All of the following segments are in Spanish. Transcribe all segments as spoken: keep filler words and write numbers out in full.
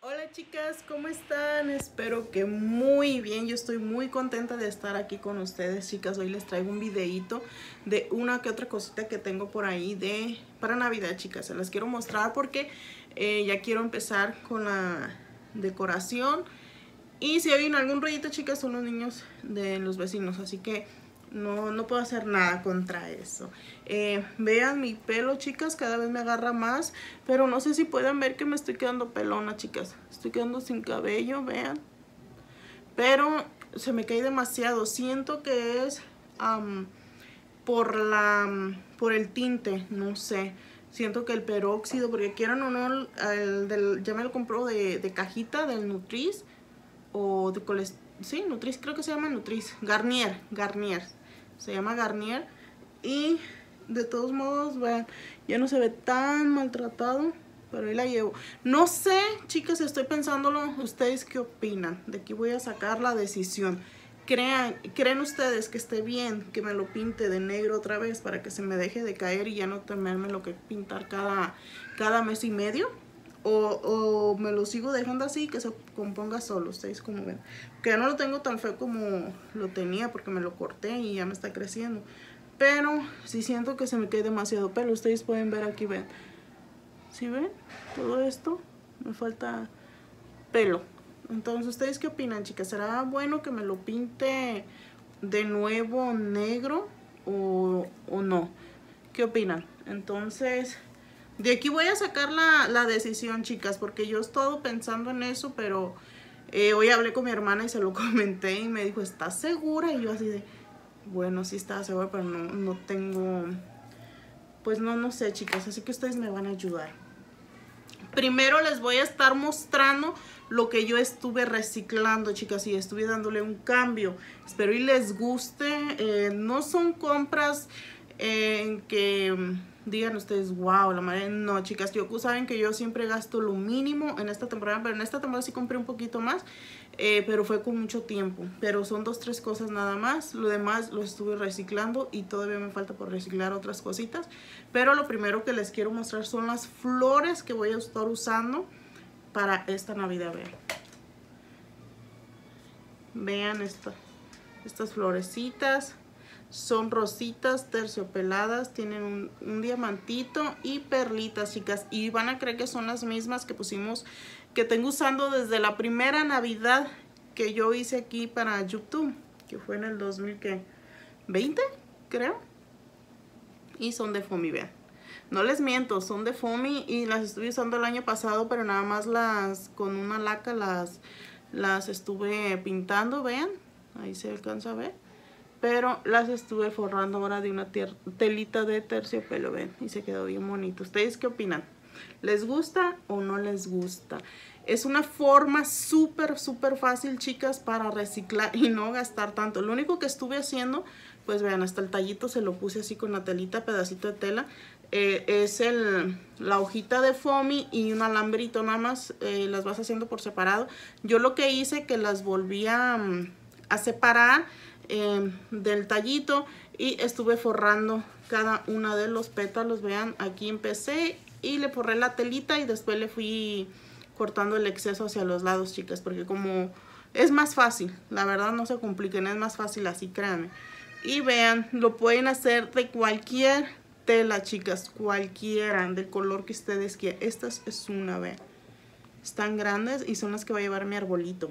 Hola chicas, ¿cómo están? Espero que muy bien. Yo estoy muy contenta de estar aquí con ustedes, chicas. Hoy les traigo un videito de una que otra cosita que tengo por ahí de para Navidad, chicas. Se las quiero mostrar porque eh, ya quiero empezar con la decoración. Y si hay algún rollito, chicas, son los niños de los vecinos, así que no, no puedo hacer nada contra eso. Eh, vean mi pelo, chicas, cada vez me agarra más, pero no sé si pueden ver que me estoy quedando pelona, chicas. Estoy quedando sin cabello, vean. Pero se me cae demasiado. Siento que es um, por la por el tinte, no sé. Siento que el peróxido, porque quieran o no, el del, ya me lo compró de, de cajita del Nutris o de colesterol. Sí, Nutris, creo que se llama Nutris. Garnier, Garnier. Se llama Garnier. Y de todos modos, vean, ya no se ve tan maltratado. Pero ahí la llevo. No sé, chicas, estoy pensándolo. ¿Ustedes qué opinan? De aquí voy a sacar la decisión. Crean, ¿Creen ustedes que esté bien que me lo pinte de negro otra vez para que se me deje de caer y ya no tenerme lo que pintar cada, cada mes y medio? O, o me lo sigo dejando así que se componga solo. Ustedes como ven, que ya no lo tengo tan feo como lo tenía porque me lo corté y ya me está creciendo, pero sí siento que se me cae demasiado pelo. Ustedes pueden ver aquí, ven, ¿sí ven? Todo esto me falta pelo. Entonces, ¿ustedes qué opinan, chicas? ¿Será bueno que me lo pinte de nuevo negro o, o no? ¿Qué opinan? Entonces, de aquí voy a sacar la, la decisión, chicas, porque yo he estado pensando en eso, pero eh, hoy hablé con mi hermana y se lo comenté y me dijo, ¿estás segura? Y yo así de, bueno, sí estaba segura, pero no, no tengo, pues no, no sé, chicas, así que ustedes me van a ayudar. Primero les voy a estar mostrando lo que yo estuve reciclando, chicas, y estuve dándole un cambio. Espero y les guste. Eh, no son compras en eh, que digan ustedes, wow, la madre. No, chicas, yo, saben que yo siempre gasto lo mínimo en esta temporada, pero en esta temporada sí compré un poquito más, eh, pero fue con mucho tiempo. Pero son dos, tres cosas nada más. Lo demás lo estuve reciclando y todavía me falta por reciclar otras cositas. Pero lo primero que les quiero mostrar son las flores que voy a estar usando para esta Navidad. Vean, vean esta, estas florecitas. Son rositas terciopeladas, tienen un, un diamantito y perlitas, chicas. Y van a creer que son las mismas que pusimos, que tengo usando desde la primera Navidad que yo hice aquí para YouTube, que fue en el dos mil veinte, creo. Y son de foamy, vean. No les miento, son de foamy y las estuve usando el año pasado, pero nada más las con una laca las, las estuve pintando, vean. Ahí se alcanza a ver. Pero las estuve forrando ahora de una telita de terciopelo, ven, y se quedó bien bonito. ¿Ustedes qué opinan? ¿Les gusta o no les gusta? Es una forma súper, súper fácil, chicas, para reciclar y no gastar tanto. Lo único que estuve haciendo, pues vean, hasta el tallito se lo puse así con la telita, pedacito de tela. Eh, es el, la hojita de foamy y un alambrito nada más, eh, las vas haciendo por separado. Yo lo que hice que las volví a, a separar Eh, del tallito y estuve forrando cada una de los pétalos. Vean, aquí empecé y le forré la telita y después le fui cortando el exceso hacia los lados, chicas, porque como es más fácil, la verdad, no se compliquen, es más fácil así, créanme. Y vean, lo pueden hacer de cualquier tela, chicas, cualquiera, del color que ustedes quieran. Esta es una, vean, están grandes y son las que va a llevar mi arbolito.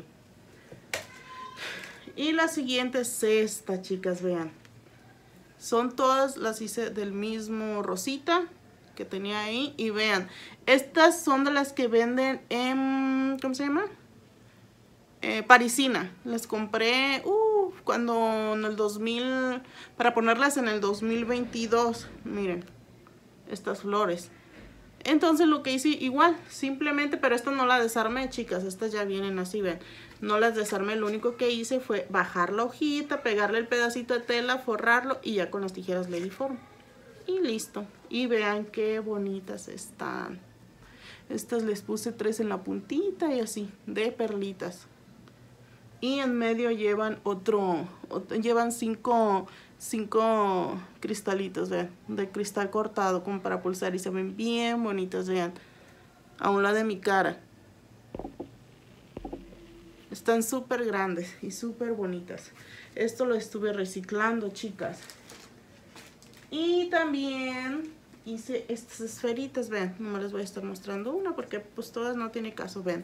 Y la siguiente es esta, chicas, vean. Son todas, las hice del mismo rosita que tenía ahí. Y vean, estas son de las que venden en, ¿cómo se llama? Eh, Parisina. Las compré uh, cuando en el dos mil, para ponerlas en el dos mil veintidós. Miren, estas flores. Entonces lo que hice igual, simplemente, pero esta no la desarmé, chicas, estas ya vienen así, ven. No las desarmé, lo único que hice fue bajar la hojita, pegarle el pedacito de tela, forrarlo y ya con las tijeras le di forma. Y listo. Y vean qué bonitas están. Estas les puse tres en la puntita y así, de perlitas. Y en medio llevan otro, otro llevan cinco, cinco cristalitos, vean, de cristal cortado como para pulsar y se ven bien bonitas, vean, a un lado de mi cara. Están súper grandes y súper bonitas. Esto lo estuve reciclando, chicas. Y también hice estas esferitas, ven. No me les voy a estar mostrando una porque pues todas no tiene caso, ven.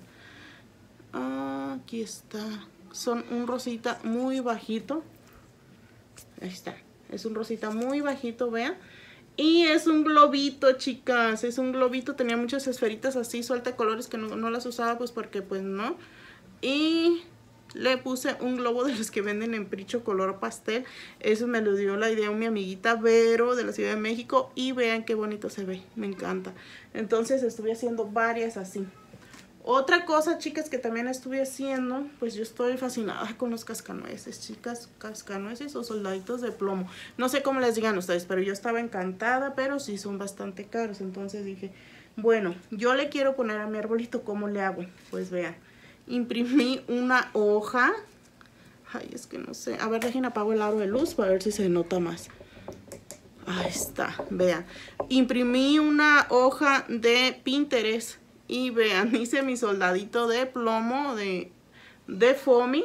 Aquí está. Son un rosita muy bajito. Ahí está. Es un rosita muy bajito, vean. Y es un globito, chicas. Es un globito. Tenía muchas esferitas así, suelta de colores que no, no las usaba pues porque pues no. Y le puse un globo de los que venden en Pricho color pastel. Eso me lo dio la idea mi amiguita Vero de la Ciudad de México. Y vean qué bonito se ve. Me encanta. Entonces estuve haciendo varias así. Otra cosa, chicas, que también estuve haciendo, pues yo estoy fascinada con los cascanueces, chicas, cascanueces o soldaditos de plomo. No sé cómo les digan ustedes, pero yo estaba encantada, pero sí son bastante caros. Entonces dije, bueno, yo le quiero poner a mi arbolito, ¿cómo le hago? Pues vean, imprimí una hoja. Ay, es que no sé. A ver, dejen apago el aro de luz para ver si se nota más. Ahí está, vean. Imprimí una hoja de Pinterest. Y vean, hice mi soldadito de plomo de, de foamy.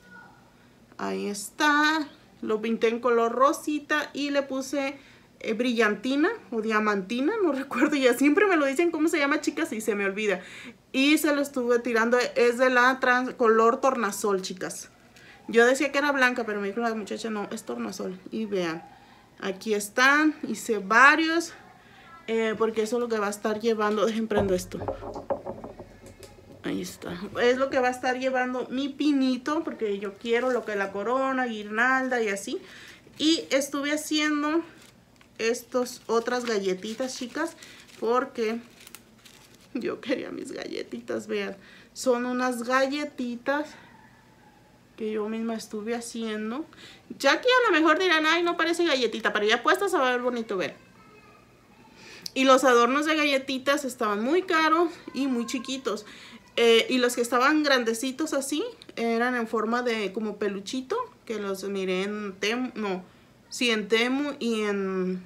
Ahí está. Lo pinté en color rosita y le puse eh, brillantina o diamantina, no recuerdo. Ya siempre me lo dicen cómo se llama, chicas, y se me olvida. Y se lo estuve tirando, es de la trans, color tornasol, chicas. Yo decía que era blanca, pero me dijo la muchacha, no, es tornasol. Y vean, aquí están, hice varios. Eh, porque eso es lo que va a estar llevando. Dejen prendo esto. Ahí está. Es lo que va a estar llevando mi pinito. Porque yo quiero lo que es la corona, guirnalda y así. Y estuve haciendo estas otras galletitas, chicas. Porque yo quería mis galletitas. Vean. Son unas galletitas que yo misma estuve haciendo. Ya que a lo mejor dirán, ay, no parece galletita. Pero ya puestas a ver bonito, ver. Y los adornos de galletitas estaban muy caros y muy chiquitos. Eh, y los que estaban grandecitos así, eran en forma de como peluchito. Que los miré en Temu, no, sí, en Temu y en...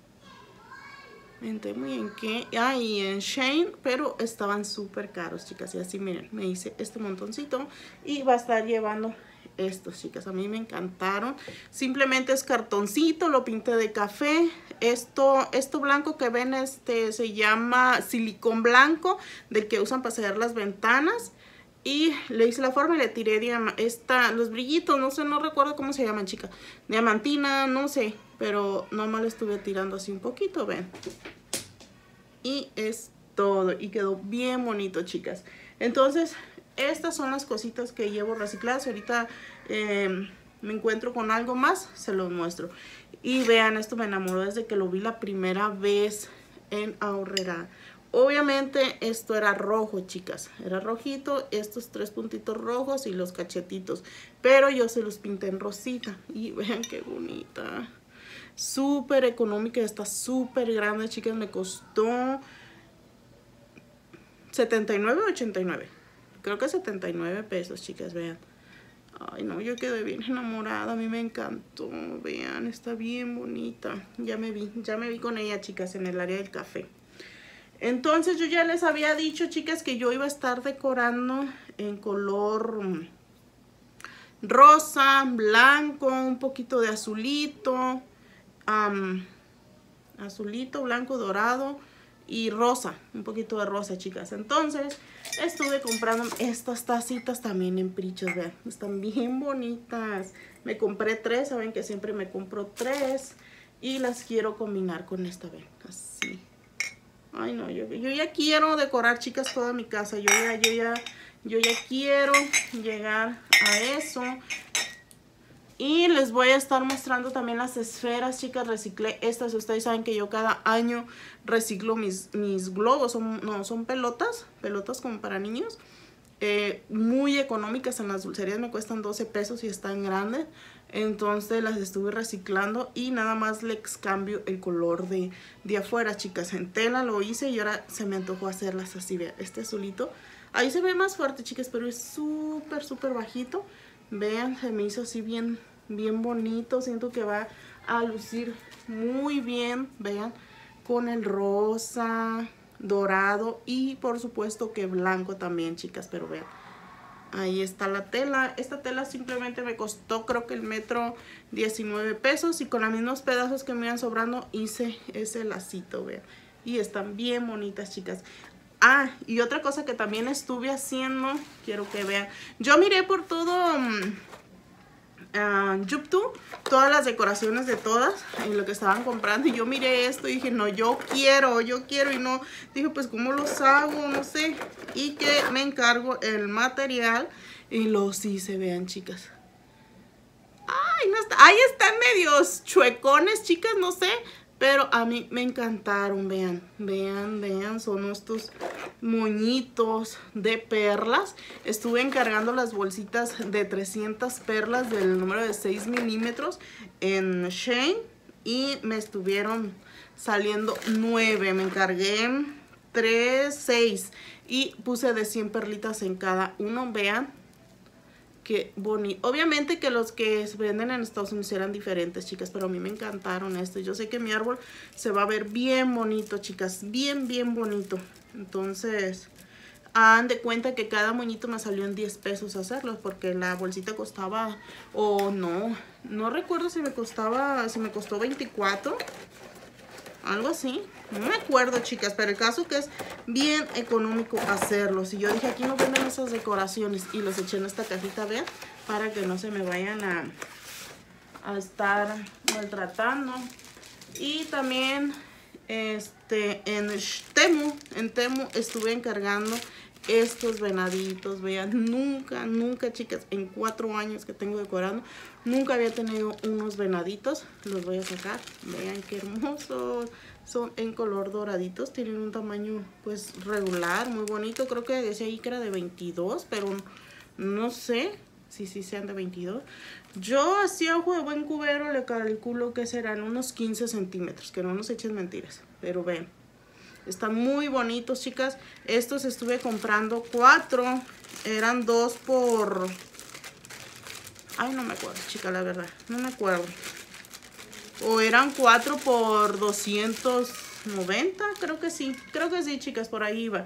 En Temu y en qué, ah, y en Shein, pero estaban súper caros, chicas. Y así, miren, me hice este montoncito y va a estar llevando estos, chicas. A mí me encantaron. Simplemente es cartoncito, lo pinté de café. Esto, esto blanco que ven, este se llama silicón blanco, del que usan para sellar las ventanas. Y le hice la forma y le tiré esta, los brillitos, no sé, no recuerdo cómo se llaman, chicas. Diamantina, no sé, pero nomás le estuve tirando así un poquito, ven. Y es todo, y quedó bien bonito, chicas. Entonces, estas son las cositas que llevo recicladas. Ahorita eh, me encuentro con algo más, se los muestro. Y vean, esto me enamoró desde que lo vi la primera vez en Aurrera. Obviamente esto era rojo, chicas. Era rojito, estos tres puntitos rojos y los cachetitos. Pero yo se los pinté en rosita. Y vean qué bonita. Súper económica, está súper grande, chicas. Me costó setenta y nueve o ochenta y nueve. Creo que setenta y nueve pesos, chicas, vean. Ay, no, yo quedé bien enamorada. A mí me encantó. Vean, está bien bonita. Ya me vi, ya me vi con ella, chicas, en el área del café. Entonces yo ya les había dicho, chicas, que yo iba a estar decorando en color rosa, blanco, un poquito de azulito, um, azulito, blanco, dorado y rosa, un poquito de rosa, chicas. Entonces estuve comprando estas tacitas también en Prichos, vean, están bien bonitas. Me compré tres, saben que siempre me compro tres y las quiero combinar con esta, ven, así. Ay, no, yo, yo ya quiero decorar, chicas, toda mi casa. Yo ya, yo ya, yo ya quiero llegar a eso. Y les voy a estar mostrando también las esferas, chicas. Reciclé estas. Ustedes saben que yo cada año reciclo mis, mis globos. Son, no, son pelotas. Pelotas como para niños. Eh, muy económicas en las dulcerías. Me cuestan doce pesos y están grandes. Entonces las estuve reciclando y nada más les cambio el color de, de afuera, chicas. En tela lo hice y ahora se me antojó hacerlas así. Vean, este azulito. Ahí se ve más fuerte, chicas, pero es súper, súper bajito. Vean, se me hizo así bien, bien bonito. Siento que va a lucir muy bien, vean, con el rosa, dorado y por supuesto que blanco también, chicas, pero vean. Ahí está la tela. Esta tela simplemente me costó creo que el metro diecinueve pesos. Y con los mismos pedazos que me iban sobrando hice ese lacito, vean. Y están bien bonitas, chicas. Ah, y otra cosa que también estuve haciendo, quiero que vean. Yo miré por todo um, uh, YouTube, todas las decoraciones de todas, y lo que estaban comprando. Y yo miré esto y dije, no, yo quiero, yo quiero. Y no, dije, pues, ¿cómo los hago? No sé. Y que me encargo el material y los hice, vean, chicas. Ay, no está, ahí están medios chuecones, chicas, no sé. Pero a mí me encantaron, vean, vean, vean, son estos moñitos de perlas. Estuve encargando las bolsitas de trescientas perlas del número de seis milímetros en Shein. Y me estuvieron saliendo nueve, me encargué tres, seis. Y puse de cien perlitas en cada uno, vean. Qué bonito. Obviamente que los que se venden en Estados Unidos eran diferentes, chicas, pero a mí me encantaron estos. Yo sé que mi árbol se va a ver bien bonito, chicas, bien, bien bonito. Entonces, hagan de cuenta que cada moñito me salió en diez pesos hacerlos, porque la bolsita costaba, o oh, no, no recuerdo si me costaba, si me costó veinticuatro. Algo así, no me acuerdo, chicas, pero el caso que es bien económico hacerlos. Y yo dije, aquí no venden esas decoraciones, y los eché en esta cajita, vean, para que no se me vayan a, a estar maltratando. Y también este en Temu, en Temu estuve encargando estos venaditos, vean, nunca, nunca, chicas, en cuatro años que tengo decorando, nunca había tenido unos venaditos. Los voy a sacar, vean qué hermosos, son en color doraditos, tienen un tamaño pues regular, muy bonito. Creo que decía ahí que era de veintidós, pero no sé si sí, sí sean de veintidós. Yo así a ojo de buen cubero le calculo que serán unos quince centímetros, que no nos echen mentiras, pero ven. Están muy bonitos, chicas. Estos estuve comprando cuatro. Eran dos por... Ay, no me acuerdo, chica, la verdad. No me acuerdo. O eran cuatro por doscientos noventa. Creo que sí. Creo que sí, chicas. Por ahí iba.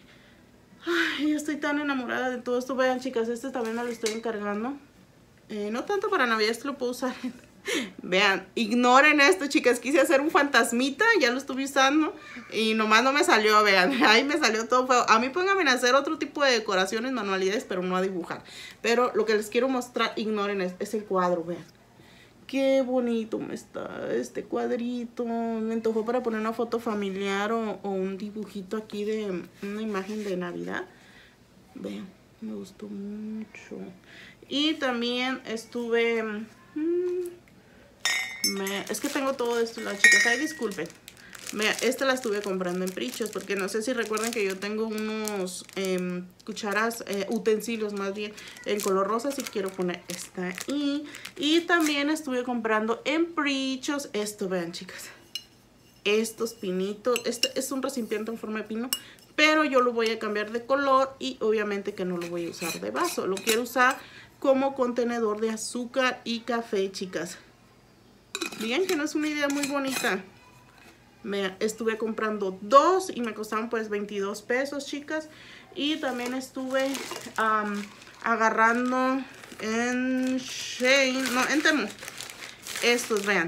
Ay, yo estoy tan enamorada de todo esto. Vean, chicas, este también me lo estoy encargando. Eh, no tanto para Navidad, esto lo puedo usar en... Vean, ignoren esto, chicas. Quise hacer un fantasmita, ya lo estuve usando y nomás no me salió, vean. Ahí me salió todo feo. A mí pónganme a hacer otro tipo de decoraciones, manualidades, pero no a dibujar. Pero lo que les quiero mostrar, ignoren, es, es el cuadro, vean. Qué bonito me está este cuadrito. Me antojó para poner una foto familiar o, o un dibujito aquí de una imagen de Navidad. Vean, me gustó mucho. Y también estuve... Mmm, Me, es que tengo todo esto, las chicas, ay, disculpen. Me, esta la estuve comprando en Prichos, porque no sé si recuerdan que yo tengo unos eh, cucharas, eh, utensilios más bien, en color rosa, si quiero poner esta ahí. Y también estuve comprando en Prichos esto, vean, chicas. Estos pinitos, este es un recipiente en forma de pino, pero yo lo voy a cambiar de color y obviamente que no lo voy a usar de vaso. Lo quiero usar como contenedor de azúcar y café, chicas. Bien, que no es una idea muy bonita. Me estuve comprando dos y me costaron pues veintidós pesos, chicas. Y también estuve um, agarrando en Shein, no, en Temu. Estos, vean.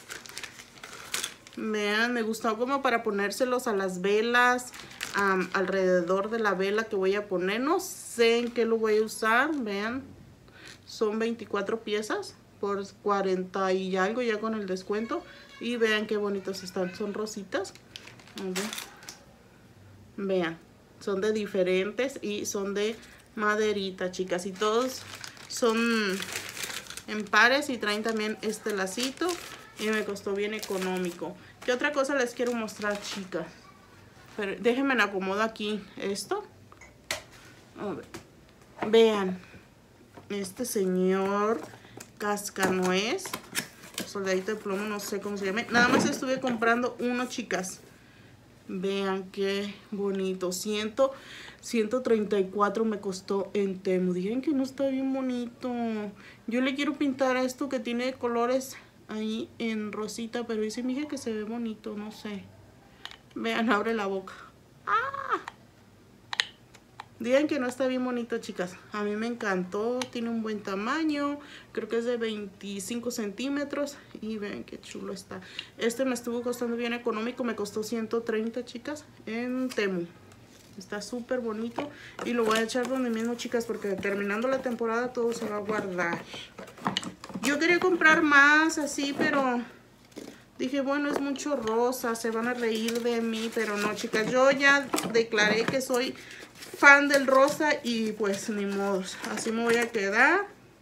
Vean, me gustó como para ponérselos a las velas, um, alrededor de la vela que voy a poner. No sé en qué lo voy a usar, vean. Son veinticuatro piezas por cuarenta y algo ya con el descuento. Y vean qué bonitos están, son rositas. A ver. Vean, son de diferentes y son de maderita, chicas. Y todos son en pares y traen también este lacito. Y me costó bien económico. ¿Qué otra cosa les quiero mostrar, chicas? Pero déjenme me acomodo aquí esto. A ver. Vean, este señor cascanuez, soldadito de plomo, no sé cómo se llama. Nada más estuve comprando uno, chicas. Vean qué bonito. ciento treinta y cuatro me costó en Temu. Digan que no está bien bonito. Yo le quiero pintar a esto que tiene colores ahí en rosita, pero dice mi hija que se ve bonito, no sé. Vean, abre la boca. ¡Ah! Digan que no está bien bonito, chicas. A mí me encantó. Tiene un buen tamaño. Creo que es de veinticinco centímetros. Y vean qué chulo está. Este me estuvo costando bien económico. Me costó ciento treinta, chicas, en Temu. Está súper bonito. Y lo voy a echar donde mismo, chicas, porque terminando la temporada todo se va a guardar. Yo quería comprar más así, pero dije, bueno, es mucho rosa. Se van a reír de mí. Pero no, chicas. Yo ya declaré que soy fan del rosa y pues ni modos, así me voy a quedar.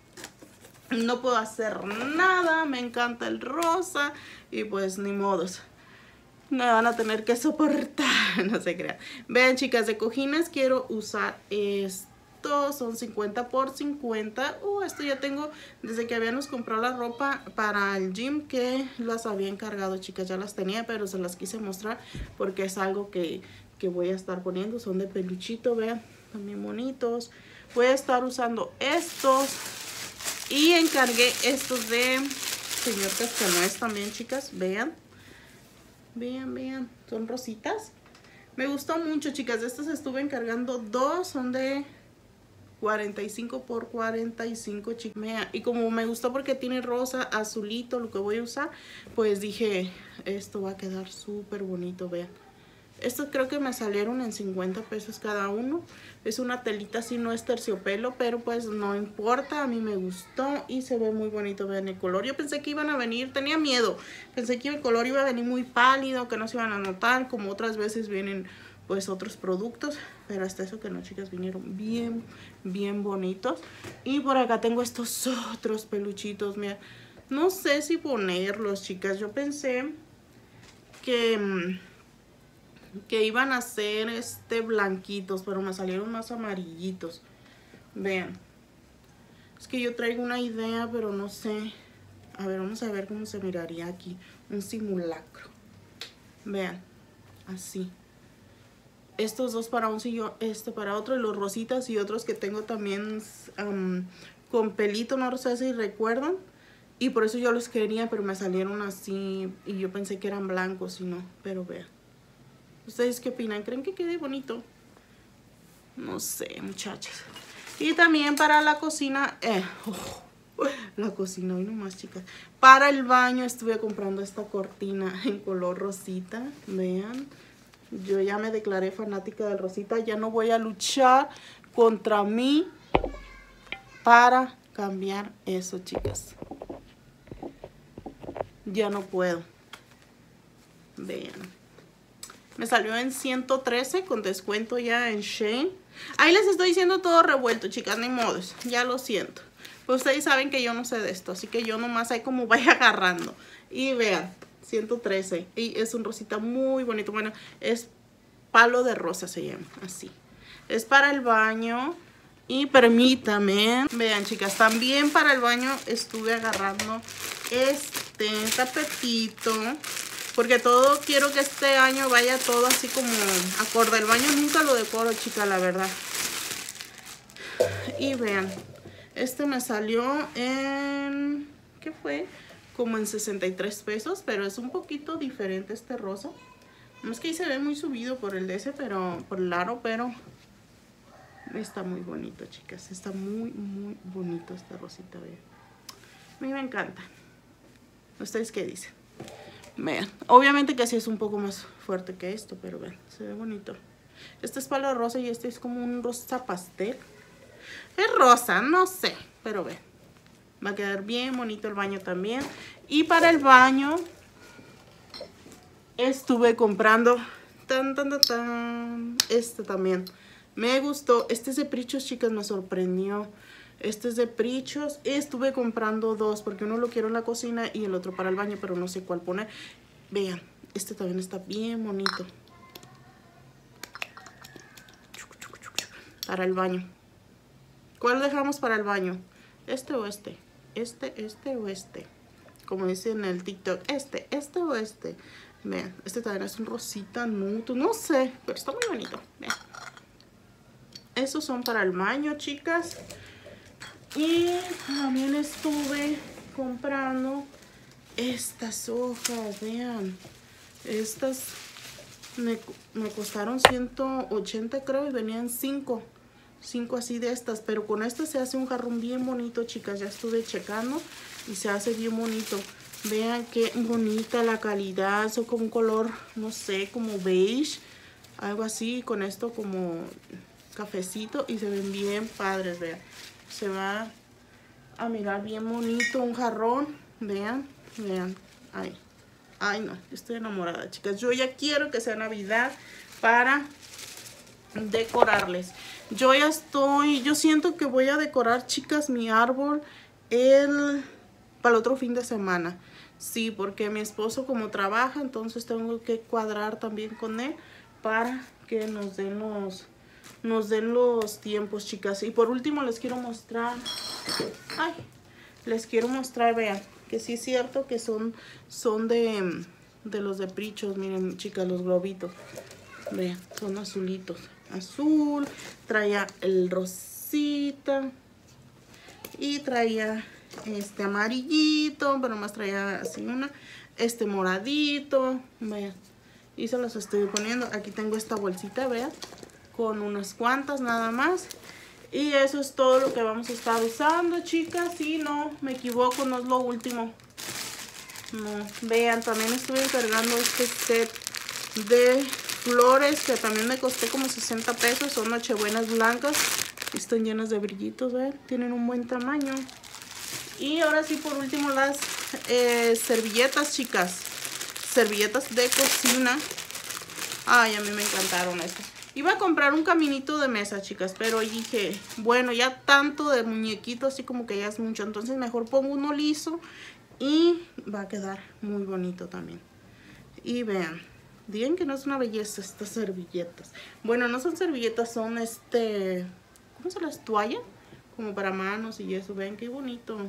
No puedo hacer nada, me encanta el rosa y pues ni modos, me van a tener que soportar. No se crean. Vean, chicas, de cojines quiero usar esto, son cincuenta por cincuenta. Uh, esto ya tengo desde que habíamos comprado la ropa para el gym, que las había encargado, chicas. Ya las tenía, pero se las quise mostrar porque es algo que que voy a estar poniendo. Son de peluchito, vean, también bonitos. Voy a estar usando estos y encargué estos de señor Cascanueces también, chicas. Vean, vean, vean, son rositas. Me gustó mucho, chicas. De estos estuve encargando dos, son de cuarenta y cinco por cuarenta y cinco, chicas. Y como me gustó porque tiene rosa, azulito, lo que voy a usar, pues dije, esto va a quedar súper bonito, vean. Estos creo que me salieron en cincuenta pesos cada uno. Es una telita así, no es terciopelo, pero pues no importa. A mí me gustó y se ve muy bonito. Vean el color. Yo pensé que iban a venir, tenía miedo. Pensé que el color iba a venir muy pálido, que no se iban a notar, como otras veces vienen pues otros productos. Pero hasta eso que no, chicas, vinieron bien, bien bonitos. Y por acá tengo estos otros peluchitos, mira. No sé si ponerlos, chicas. Yo pensé que que iban a ser este blanquitos, pero me salieron más amarillitos. Vean, es que yo traigo una idea, pero no sé. A ver, vamos a ver cómo se miraría aquí. Un simulacro. Vean, así. Estos dos para un sillón, este para otro. Y los rositas y otros que tengo también um, con pelito, no sé si recuerdan. Y por eso yo los quería, pero me salieron así. Y yo pensé que eran blancos y no, pero vean. ¿Ustedes qué opinan? ¿Creen que quede bonito? No sé, muchachas. Y también para la cocina. Eh, oh, la cocina, hoy nomás, chicas. Para el baño estuve comprando esta cortina en color rosita. Vean. Yo ya me declaré fanática del rosita. Ya no voy a luchar contra mí para cambiar eso, chicas. Ya no puedo. Vean. Me salió en ciento trece con descuento ya en Shein. Ahí les estoy diciendo todo revuelto, chicas, ni modos. Ya lo siento. Pues ustedes saben que yo no sé de esto, así que yo nomás ahí como vaya agarrando. Y vean, ciento trece. Y es un rosita muy bonito. Bueno, es palo de rosa se llama, así. Es para el baño. Y permítame. Vean, chicas, también para el baño estuve agarrando este tapetito. Porque todo, quiero que este año vaya todo así como acorde. El baño nunca lo decoro, chicas, la verdad. Y vean, este me salió en, ¿qué fue? Como en sesenta y tres pesos, pero es un poquito diferente este rosa. No es que ahí se ve muy subido por el de ese, pero por el aro, pero está muy bonito, chicas. Está muy, muy bonito esta rosita, vean. A mí me encanta. ¿Ustedes qué dicen? Vean, obviamente que así es un poco más fuerte que esto, pero vean, se ve bonito. Este es palo rosa y este es como un rosa pastel. Es rosa, no sé, pero vean. Va a quedar bien bonito el baño también. Y para el baño estuve comprando tan, tan, tan, tan, este también. Me gustó. Este es de Prichos, chicas, me sorprendió. Este es de Prichos. Estuve comprando dos porque uno lo quiero en la cocina y el otro para el baño, pero no sé cuál poner. Vean, este también está bien bonito. Para el baño. ¿Cuál dejamos para el baño? ¿Este o este? Este, este o este. Como dice en el TikTok. Este, este o este. Vean, este también es un rosita nude. No sé, pero está muy bonito. Vean. Esos son para el baño, chicas. Y también estuve comprando estas hojas, vean. Estas me, me costaron ciento ochenta, creo, y venían cinco. cinco así de estas, pero con esta se hace un jarrón bien bonito, chicas. Ya estuve checando y se hace bien bonito. Vean qué bonita la calidad. Son como un color, no sé, como beige, algo así. Con esto como cafecito y se ven bien padres, vean. Se va a mirar bien bonito un jarrón. Vean, vean. Ay, ay no, estoy enamorada, chicas. Yo ya quiero que sea Navidad para decorarles. Yo ya estoy, yo siento que voy a decorar, chicas, mi árbol el, para el otro fin de semana. Sí, porque mi esposo como trabaja, entonces tengo que cuadrar también con él para que nos den los, nos den los tiempos, chicas. Y por último les quiero mostrar, ay, les quiero mostrar, vean, que sí es cierto que son, son de, de los de Prichos. Miren, chicas, los globitos. Vean, son azulitos. Azul, traía el rosita y traía este amarillito, pero más traía así una, este moradito, vean, y se los estoy poniendo. Aquí tengo esta bolsita, vean, con unas cuantas nada más. Y eso es todo lo que vamos a estar usando, chicas. Si no me equivoco, no es lo último. No, vean, también estuve encargando este set de flores que también me costó como sesenta pesos. Son nochebuenas blancas. Están llenas de brillitos, ¿ven? Tienen un buen tamaño. Y ahora sí, por último, las eh, servilletas, chicas. Servilletas de cocina. Ay, a mí me encantaron estas. Iba a comprar un caminito de mesa, chicas, pero dije, bueno, ya tanto de muñequito así como que ya es mucho. Entonces mejor pongo uno liso y va a quedar muy bonito también. Y vean, digan que no es una belleza estas servilletas. Bueno, no son servilletas, son este, ¿cómo se las toallas? Como para manos y eso. Vean qué bonito.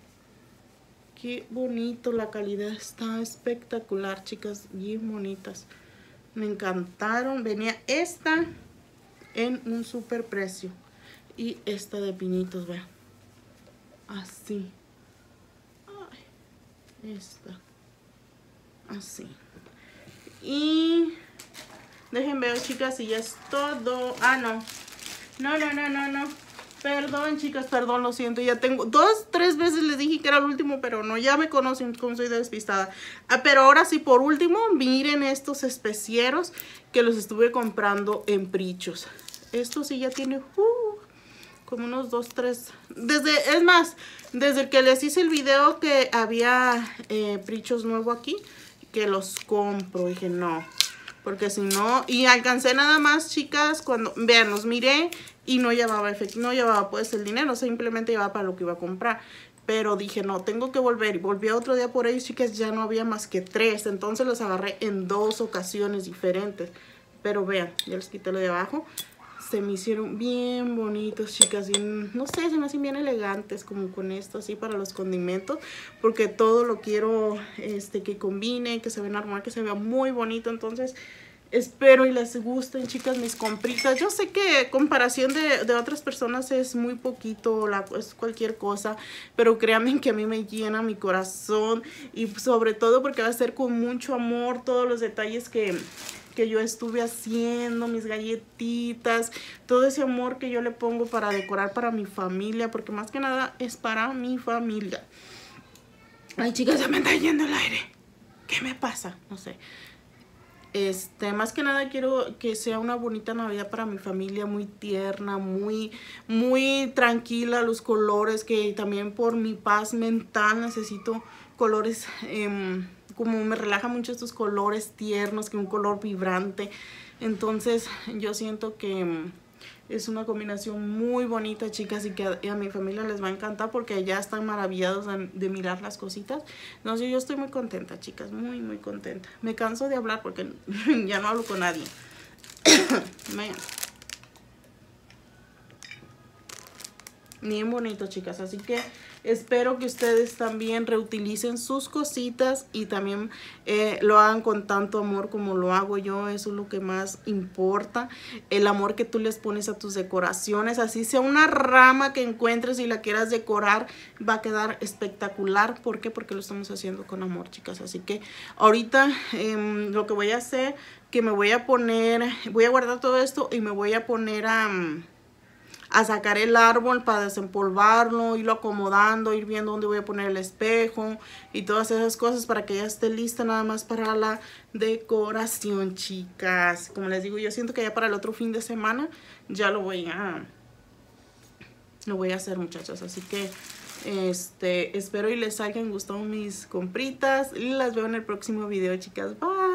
Qué bonito, la calidad está espectacular, chicas, bien bonitas. Me encantaron. Venía esta en un super precio. Y esta de pinitos, vean. Así. Ay, esta. Así. Y déjenme ver, chicas, si ya es todo. Ah, no. No, no, no, no, no. Perdón, chicas, perdón, lo siento. Ya tengo dos, tres veces les dije que era el último, pero no, ya me conocen cómo soy de despistada. Ah, pero ahora sí, por último, miren estos especieros que los estuve comprando en Prichos. Estos sí ya tiene uh, como unos dos, tres. Desde, es más, desde que les hice el video que había eh, Prichos nuevo aquí, que los compro. Dije, no, porque si no, y alcancé nada más, chicas, cuando, vean, los miré y no llevaba efecto, no llevaba pues el dinero, simplemente llevaba para lo que iba a comprar. Pero dije, no, tengo que volver. Y volví otro día por ellos, chicas, ya no había más que tres. Entonces los agarré en dos ocasiones diferentes. Pero vean, ya les quité lo de abajo. Se me hicieron bien bonitos, chicas. Bien, no sé, se me hacen bien elegantes, como con esto así para los condimentos. Porque todo lo quiero este, que combine, que se vean armar, que se vea muy bonito. Entonces espero y les gusten, chicas, mis compritas. Yo sé que comparación de, de otras personas es muy poquito, la, es cualquier cosa, pero créanme que a mí me llena mi corazón. Y sobre todo porque va a ser con mucho amor todos los detalles que, que yo estuve haciendo, mis galletitas, todo ese amor que yo le pongo para decorar para mi familia, porque más que nada es para mi familia. Ay, chicas, ya me está yendo el aire. ¿Qué me pasa? No sé. Este, más que nada quiero que sea una bonita Navidad para mi familia, muy tierna, muy, muy tranquila, los colores, que también por mi paz mental necesito colores, eh, como me relaja mucho estos colores tiernos, que un color vibrante. Entonces yo siento que es una combinación muy bonita, chicas, y que a, y a mi familia les va a encantar porque ya están maravillados de, de mirar las cositas. No sé, yo estoy muy contenta, chicas, muy, muy contenta. Me canso de hablar porque ya no hablo con nadie. Vean. Bien bonito, chicas, así que espero que ustedes también reutilicen sus cositas y también eh, lo hagan con tanto amor como lo hago yo. Eso es lo que más importa, el amor que tú les pones a tus decoraciones. Así sea una rama que encuentres y la quieras decorar, va a quedar espectacular. ¿Por qué? Porque lo estamos haciendo con amor, chicas. Así que ahorita eh, lo que voy a hacer, que me voy a poner, voy a guardar todo esto y me voy a poner a... a sacar el árbol para desempolvarlo, irlo acomodando, ir viendo dónde voy a poner el espejo y todas esas cosas para que ya esté lista nada más para la decoración, chicas. Como les digo, yo siento que ya para el otro fin de semana ya lo voy a lo voy a hacer, muchachos. Así que este espero y les hayan gustado mis compritas y las veo en el próximo video, chicas. Bye.